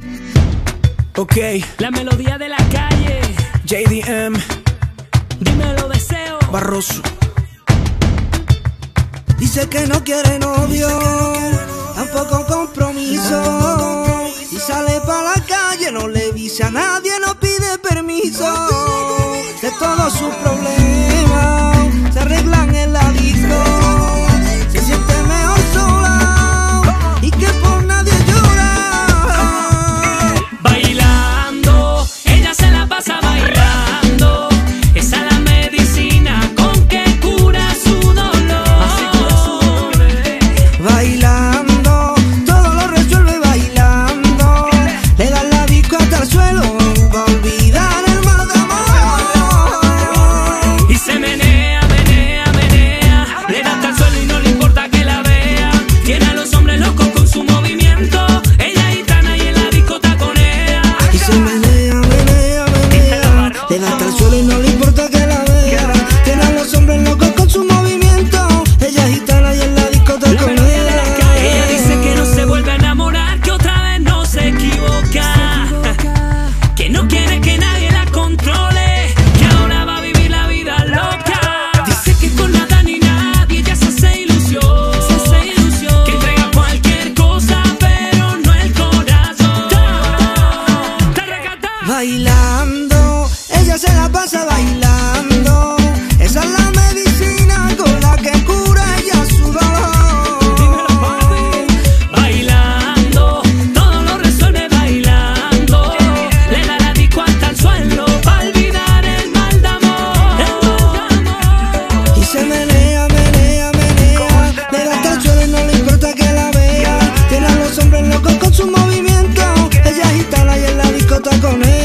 Ok, la melodía de la calle. JDM, Dímelo, Deseo. Barroso. Dice que no quiere novio, tampoco compromiso. Si sale para la calle no le dice a nadie, no pide permiso. De todos sus problemas se arreglan en la disco. Se siente mejor sola y que por nadie llora. Bailando, ella se la pasa bailando. Esa es la medicina con que cura su dolor. Bailando, todo lo resuelve bailando. Le da la disco hasta el suelo pa' olvidar el mal de amor. Y se menea, menea, menea. Le da hasta el suelo y no le importa que la vea. Tiene a los hombres locos con su movimiento. Ella es gitana y en la disco taconea. Y se menea, menea, menea. Le da hasta el suelo y no le importa que la vea. Tiene a los hombres locos con su movimiento. Ella es gitana y en la discoteca con ella. Ella dice que no se vuelve a enamorar, que otra vez no se equivoca, que no quiere que nadie la controle, que ahora va a vivir la vida loca. Dice que con nada ni nadie ella se hace ilusión, que entrega cualquier cosa pero no el corazón. Bailando, ella se la pasa bailando. Esa es la medicina con la que cura ella su dolor. Bailando, todo lo resuelve bailando. Le da la disco hasta el suelo para olvidar el mal de amor. Y se menea, menea, menea. Le da hasta el suelo y no le importa que la vea. Tiene a los hombres locos con su movimiento. Ella es gitana y en la discoteca con ella.